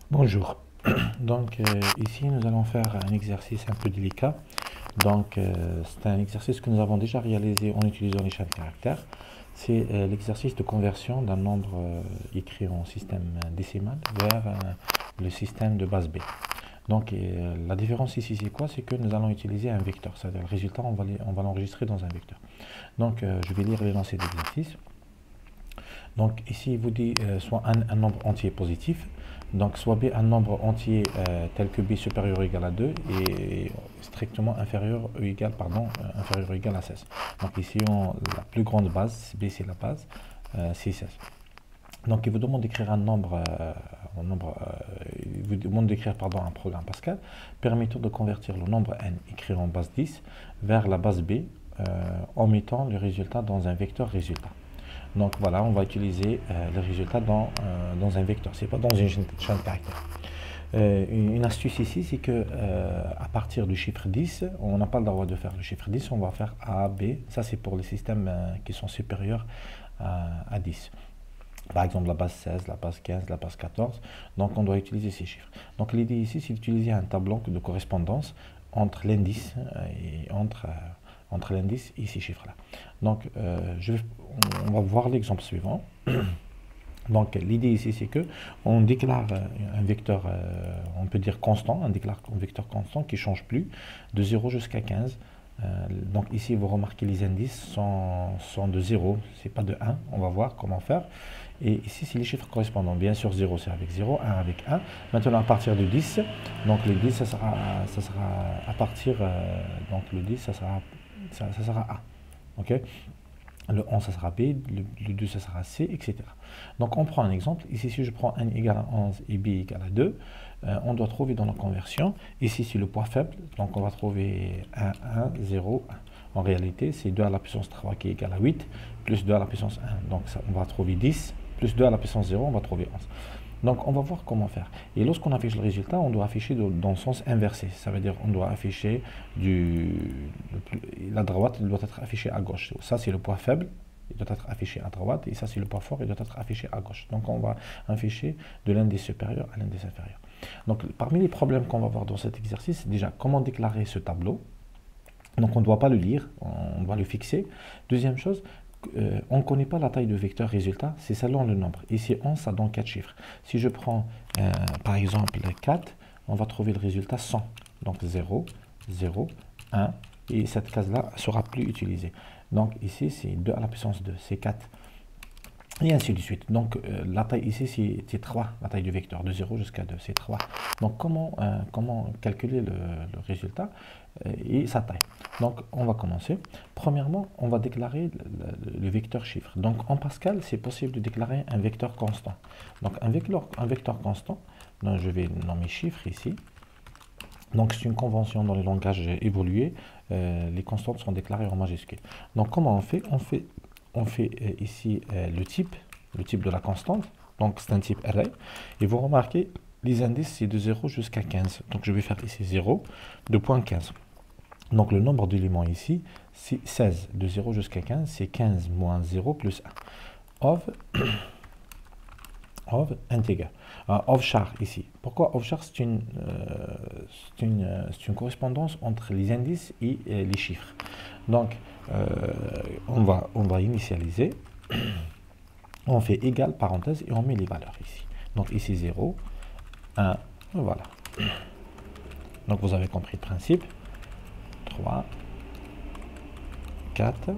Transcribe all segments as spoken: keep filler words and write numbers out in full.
Bonjour. Donc euh, ici nous allons faire un exercice un peu délicat. Donc euh, c'est un exercice que nous avons déjà réalisé en utilisant les chaînes caractères. C'est euh, l'exercice de conversion d'un nombre euh, écrit en système décimal vers euh, le système de base B. Donc euh, la différence ici c'est quoi? C'est que nous allons utiliser un vecteur. C'est-à-dire le résultat on va les- on va l'enregistrer dans un vecteur. Donc euh, je vais lire l'énoncé d'exercice. Donc ici, il vous dit euh, soit un, un nombre entier positif, donc soit B un nombre entier euh, tel que B supérieur ou égal à deux et strictement inférieur ou égal, pardon, euh, inférieur ou égal à seize. Donc ici, on, la plus grande base, B c'est la base, euh, c'est seize. Donc il vous demande d'écrire un nombre, euh, un nombre euh, il vous demande d'écrire pardon, un programme Pascal permettant de convertir le nombre n écrit en base dix vers la base B euh, en mettant le résultat dans un vecteur résultat. Donc voilà, on va utiliser euh, le résultat dans, euh, dans un vecteur, c'est pas dans une chaîne de caractères. Euh, une, une astuce ici, c'est que euh, à partir du chiffre dix, on n'a pas le droit de faire le chiffre dix, on va faire A, B. Ça, c'est pour les systèmes euh, qui sont supérieurs à, à dix. Par exemple, la base seize, la base quinze, la base quatorze. Donc, on doit utiliser ces chiffres. Donc, l'idée ici, c'est d'utiliser un tableau de correspondance entre l'indice et entre, euh, entre l'indice et ces chiffres-là. Donc, euh, je, on va voir l'exemple suivant. Donc, l'idée ici, c'est que on déclare un vecteur, euh, on peut dire constant, on déclare un vecteur constant qui ne change plus de zéro jusqu'à quinze. Euh, donc ici, vous remarquez les indices sont, sont de zéro, c'est pas de un. On va voir comment faire. Et ici, c'est les chiffres correspondants. Bien sûr, zéro, c'est avec zéro, un avec un. Maintenant, à partir de dix, donc le dix, ça sera, ça sera à partir, euh, donc le dix, ça sera, ça, ça sera A. OK? Le onze, ça sera B, le, le deux, ça sera C, et cetera. Donc, on prend un exemple. Ici, si je prends n égale à onze et B égale à deux, euh, on doit trouver dans la conversion. Ici, c'est le poids faible. Donc, on va trouver un, un, zéro, un. En réalité, c'est deux à la puissance trois qui est égal à huit, plus deux à la puissance un. Donc, ça, on va trouver dix, plus deux à la puissance zéro, on va trouver onze. Donc, on va voir comment faire. Et lorsqu'on affiche le résultat, on doit afficher de, dans le sens inversé. Ça veut dire on doit afficher du... Le, la droite doit être affichée à gauche. Ça, c'est le poids faible. Il doit être affiché à droite. Et ça, c'est le poids fort. Il doit être affiché à gauche. Donc, on va afficher de l'indice supérieur à l'indice inférieur. Donc, parmi les problèmes qu'on va voir dans cet exercice, c'est déjà comment déclarer ce tableau. Donc, on ne doit pas le lire. On doit le fixer. Deuxième chose, Euh, on ne connaît pas la taille de vecteur résultat, c'est selon le nombre. Ici, onze, ça donne quatre chiffres. Si je prends, euh, par exemple, quatre, on va trouver le résultat cent. Donc zéro, zéro, un, et cette case-là sera plus utilisée. Donc ici, c'est deux à la puissance deux, c'est quatre. Et ainsi de suite. Donc euh, la taille ici, c'est trois, la taille du vecteur, de zéro jusqu'à deux, c'est trois. Donc comment, euh, comment calculer le, le résultat euh, et sa taille? Donc on va commencer. Premièrement, on va déclarer le, le, le vecteur chiffre. Donc en Pascal, c'est possible de déclarer un vecteur constant. Donc un vecteur, un vecteur constant, donc je vais nommer chiffre ici. Donc c'est une convention dans les langages évolués. Euh, les constantes sont déclarées en majuscules. Donc comment on fait? On fait on fait euh, ici euh, le type, le type de la constante. Donc c'est un type array. Et vous remarquez, les indices c'est de zéro jusqu'à quinze. Donc je vais faire ici zéro, deux point quinze. Donc le nombre d'éléments ici, c'est seize. De zéro jusqu'à quinze, c'est quinze moins zéro plus un. Of, of integer. Uh, of char ici. Pourquoi of char? C'est une, euh, c'est une, euh, une correspondance entre les indices et euh, les chiffres. Donc, euh, on, va, on va initialiser. On fait égal, parenthèse, et on met les valeurs ici. Donc ici zéro, un, voilà. Donc vous avez compris le principe. trois, quatre,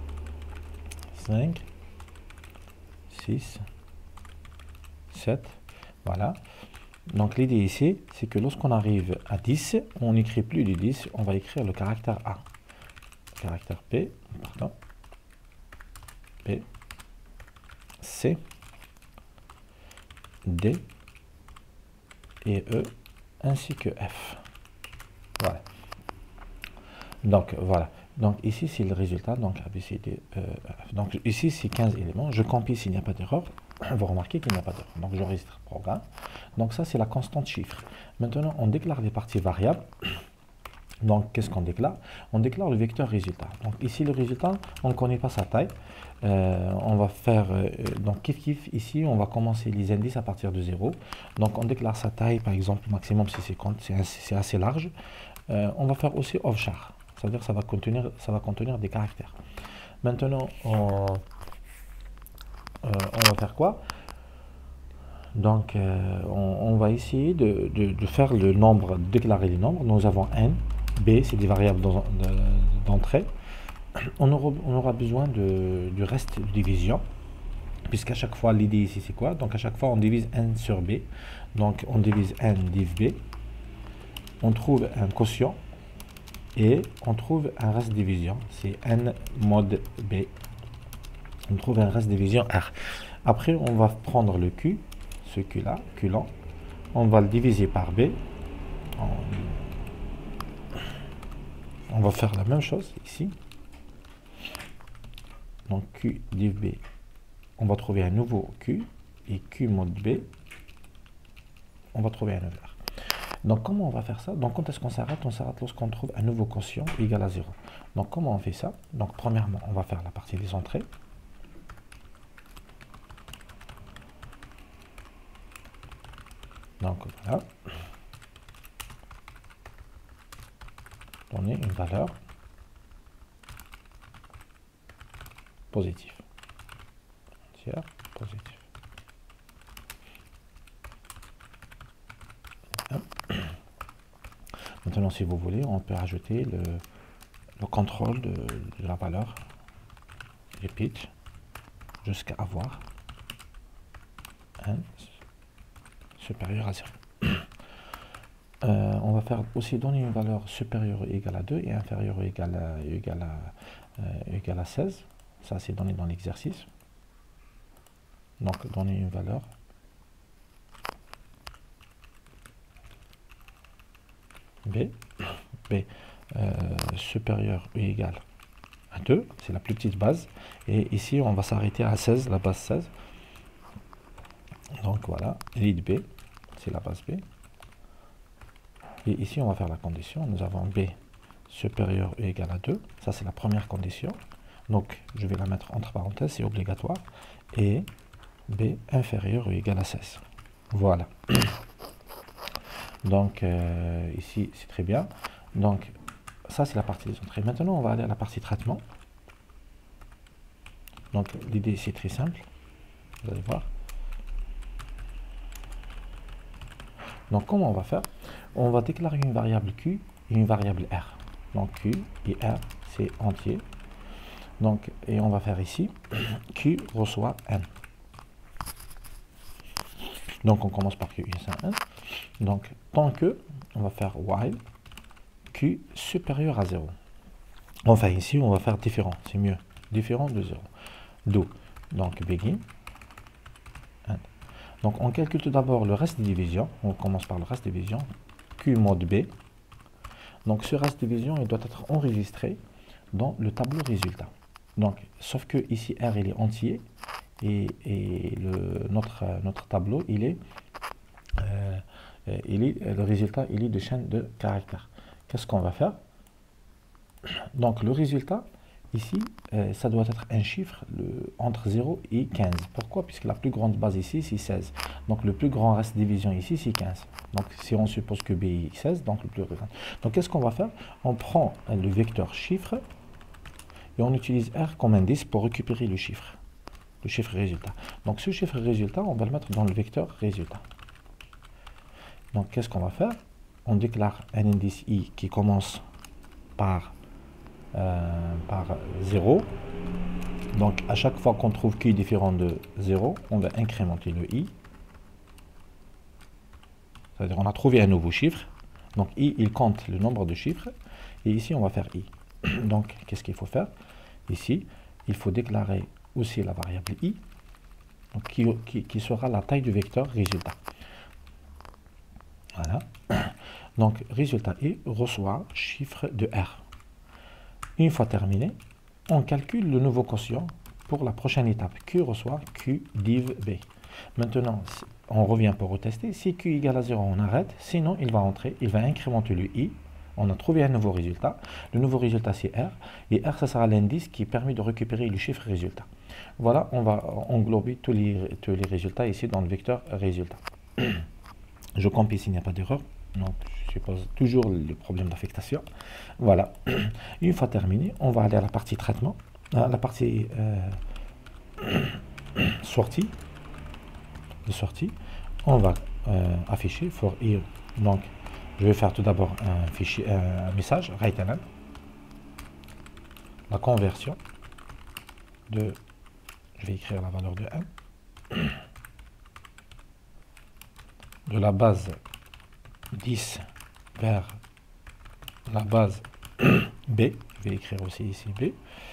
cinq, six, sept, voilà. Donc l'idée ici, c'est que lorsqu'on arrive à dix, on n'écrit plus du dix, on va écrire le caractère A. Caractère P, pardon, P, C, D et E, ainsi que F. Voilà. Donc voilà. Donc ici c'est le résultat. Donc A, B, C, D, E, F. Donc ici c'est quinze éléments. Je compile s'il n'y a pas d'erreur. Vous remarquez qu'il n'y a pas d'erreur. Donc j'enregistre le programme. Donc ça c'est la constante chiffre. Maintenant on déclare les parties variables. Donc, qu'est-ce qu'on déclare? On déclare le vecteur résultat. Donc, ici, le résultat, on ne connaît pas sa taille. Euh, on va faire, euh, donc, kiff kiff, ici, on va commencer les indices à partir de zéro. Donc, on déclare sa taille, par exemple, maximum c'est cinquante, c'est assez, assez large. Euh, on va faire aussi offchar. Ça veut dire que ça va contenir, ça va contenir des caractères. Maintenant, on, euh, on va faire quoi? Donc, euh, on, on va essayer de, de, de faire le nombre, de déclarer les nombres. Nous avons n, b, c'est des variables d'entrée. On aura, on aura besoin de, du reste de division, puisqu'à chaque fois, l'idée ici, c'est quoi? Donc, à chaque fois, on divise n sur b. Donc, on divise n div b. On trouve un quotient et on trouve un reste division. C'est n mod b. On trouve un reste division r. Après, on va prendre le q, ce q-là, q lent. On va le diviser par b. On, on va faire la même chose ici. Donc q div b, on va trouver un nouveau q, et q mod b, on va trouver un nouveau r. Donc comment on va faire ça? Donc quand est-ce qu'on s'arrête? On s'arrête lorsqu'on trouve un nouveau quotient égal à zéro. Donc comment on fait ça? Donc premièrement, on va faire la partie des entrées. Donc voilà. Donner une valeur positive. Tiers positif. Maintenant, si vous voulez, on peut ajouter le, le contrôle de, de la valeur repeat jusqu'à avoir n supérieur à zéro. Euh, on va faire aussi donner une valeur supérieure ou égale à deux et inférieure ou égale à, égale à, euh, égale à seize. Ça, c'est donné dans l'exercice. Donc, donner une valeur b, b euh, supérieur ou égal à deux, c'est la plus petite base. Et ici, on va s'arrêter à seize, la base seize. Donc voilà, lead b, c'est la base b. Et ici, on va faire la condition. Nous avons b supérieur ou égal à deux. Ça, c'est la première condition. Donc, je vais la mettre entre parenthèses, c'est obligatoire. Et b inférieur ou égal à seize. Voilà. Donc, euh, ici, c'est très bien. Donc, ça, c'est la partie des entrées. Maintenant, on va aller à la partie traitement. Donc, l'idée, c'est très simple. Vous allez voir. Donc, comment on va faire? On va déclarer une variable q et une variable r. Donc, q et r, c'est entier. Donc, et on va faire ici, q reçoit n. Donc, on commence par q égale n. Donc, tant que, on va faire while q supérieur à zéro. Enfin, ici, on va faire différent, c'est mieux. Différent de zéro. Do. Donc, begin. And. Donc, on calcule tout d'abord le reste des divisions. On commence par le reste des divisions. Q mod b. Donc, ce reste de division, il doit être enregistré dans le tableau résultat. Donc, sauf que ici, R, il est entier. Et, et le, notre, notre tableau, il est, euh, il est, le résultat, il est de chaîne de caractères. Qu'est-ce qu'on va faire? Donc, le résultat, ici, euh, ça doit être un chiffre le, entre zéro et quinze. Pourquoi? Puisque la plus grande base ici, c'est seize. Donc, le plus grand reste de division ici, c'est quinze. Donc, si on suppose que B est seize, donc le plus grand. Donc, qu'est-ce qu'on va faire? On prend le vecteur chiffre et on utilise R comme indice pour récupérer le chiffre. Le chiffre résultat. Donc, ce chiffre résultat, on va le mettre dans le vecteur résultat. Donc, qu'est-ce qu'on va faire? On déclare un indice i qui commence par, euh, par zéro. Donc, à chaque fois qu'on trouve q différent de zéro, on va incrémenter le i. C'est-à-dire, on a trouvé un nouveau chiffre. Donc, i, il compte le nombre de chiffres. Et ici, on va faire i. Donc, qu'est-ce qu'il faut faire? Ici, il faut déclarer aussi la variable i, donc qui, qui, qui sera la taille du vecteur résultat. Voilà. Donc, résultat i reçoit chiffre de r. Une fois terminé, on calcule le nouveau quotient pour la prochaine étape. Q reçoit q div b. Maintenant, on revient pour retester. Si q égale à zéro, on arrête. Sinon, il va entrer, il va incrémenter le i. On a trouvé un nouveau résultat. Le nouveau résultat, c'est R. Et R, ça sera l'indice qui permet de récupérer le chiffre résultat. Voilà, on va englober tous les, tous les résultats ici dans le vecteur résultat. Je compte ici, il n'y a pas d'erreur. Donc, je suppose toujours le problème d'affectation. Voilà. Une fois terminé, on va aller à la partie traitement, à la partie euh, sortie. De sortie. On va euh, afficher for here. Donc, je vais faire tout d'abord un fichier, un message, write-ln, la conversion de, je vais écrire la valeur de un, de la base dix vers la base B, je vais écrire aussi ici B,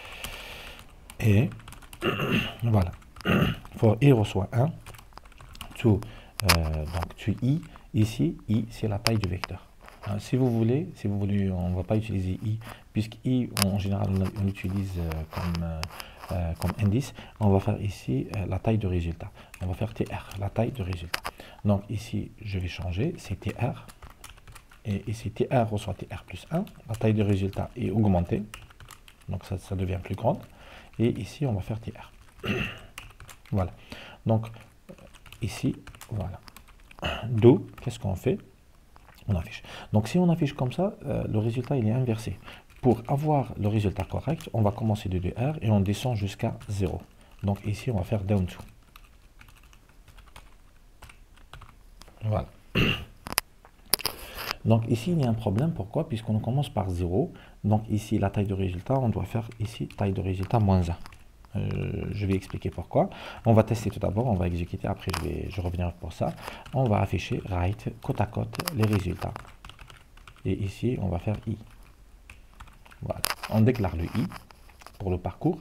et voilà, for i reçoit un, to, euh, donc to i, ici, i c'est la taille du vecteur. Hein, si vous voulez, si vous voulez, on ne va pas utiliser i, puisque i en général on l'utilise euh, comme, euh, euh, comme indice, on va faire ici euh, la taille de résultat. On va faire tr, la taille de résultat. Donc ici, je vais changer, c'est tr, et ici tr reçoit tr plus un, la taille de résultat est augmentée, donc ça, ça devient plus grande, et ici on va faire tr. Voilà, donc ici, voilà. Do, qu'est-ce qu'on fait? On affiche. Donc si on affiche comme ça, euh, le résultat il est inversé. Pour avoir le résultat correct, on va commencer de R et on descend jusqu'à zéro. Donc ici, on va faire down to. Voilà. Donc ici, il y a un problème. Pourquoi? Puisqu'on commence par zéro. Donc ici, la taille de résultat, on doit faire ici taille de résultat moins un. Euh, je vais expliquer pourquoi. On va tester tout d'abord, on va exécuter, après je vais je reviens pour ça. On va afficher write côte à côte les résultats. Et ici, on va faire i. Voilà. On déclare le i pour le parcours.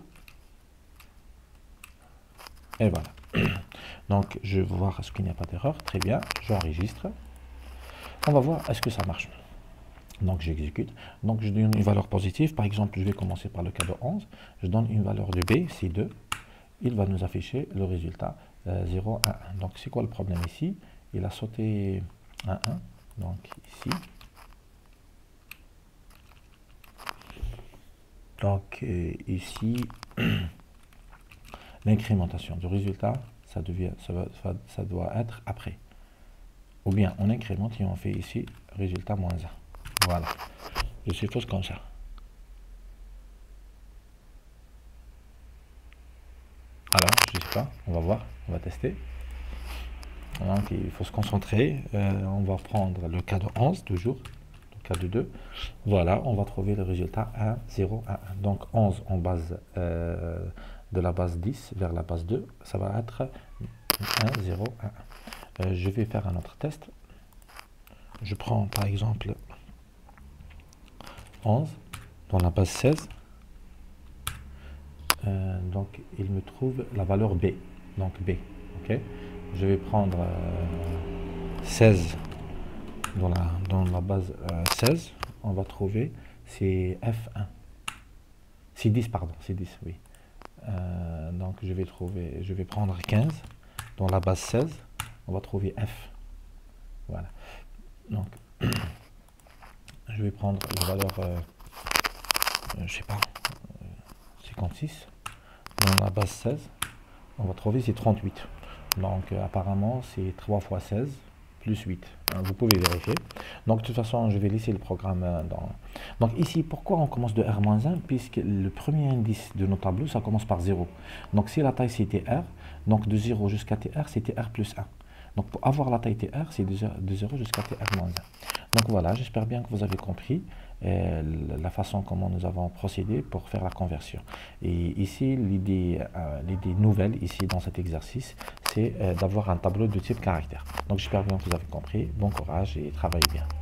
Et voilà. Donc, je vais voir est-ce qu'il n'y a pas d'erreur. Très bien, j'enregistre. On va voir est-ce que ça marche. Donc, j'exécute. Donc, je donne une valeur positive. Par exemple, je vais commencer par le cas de onze. Je donne une valeur de B, c'est deux. Il va nous afficher le résultat euh, zéro, un, un. Donc, c'est quoi le problème ici? Il a sauté un, un. Donc, ici. Donc, euh, ici, l'incrémentation du résultat, ça, devient, ça, va, ça doit être après. Ou bien, on incrémente et on fait ici résultat moins un. Voilà, je suppose comme ça. Alors, je ne sais pas, on va voir, on va tester. Donc, il faut se concentrer. Euh, on va prendre le cas de onze, toujours, le cas de deux. Voilà, on va trouver le résultat un, zéro, un, un. Donc, onze en base euh, de la base dix vers la base deux, ça va être un, zéro, un, un. Euh, je vais faire un autre test. Je prends par exemple onze dans la base seize. Euh, donc il me trouve la valeur B, donc B, ok. Je vais prendre euh, seize dans la, dans la base euh, seize, on va trouver c'est F un, c'est dix, pardon, c'est dix, oui. Euh, donc je vais trouver, je vais prendre quinze dans la base seize, on va trouver F, voilà. Donc je vais prendre la valeur, euh, euh, je sais pas, euh, cinquante-six. Dans la base seize, on va trouver c'est trente-huit. Donc euh, apparemment c'est trois fois seize plus huit. Hein, vous pouvez vérifier. Donc de toute façon, je vais laisser le programme euh, dans... Donc ici, pourquoi on commence de R moins un? Puisque le premier indice de nos tableaux, ça commence par zéro. Donc si la taille c'était R, donc de zéro jusqu'à T R, c'était R plus un. Donc pour avoir la taille T R, c'est de zéro jusqu'à T R moins un. Donc voilà, j'espère bien que vous avez compris euh, la façon comment nous avons procédé pour faire la conversion. Et ici, l'idée euh, l'idée nouvelle, ici dans cet exercice, c'est euh, d'avoir un tableau de type caractère. Donc j'espère bien que vous avez compris. Bon courage et travaillez bien.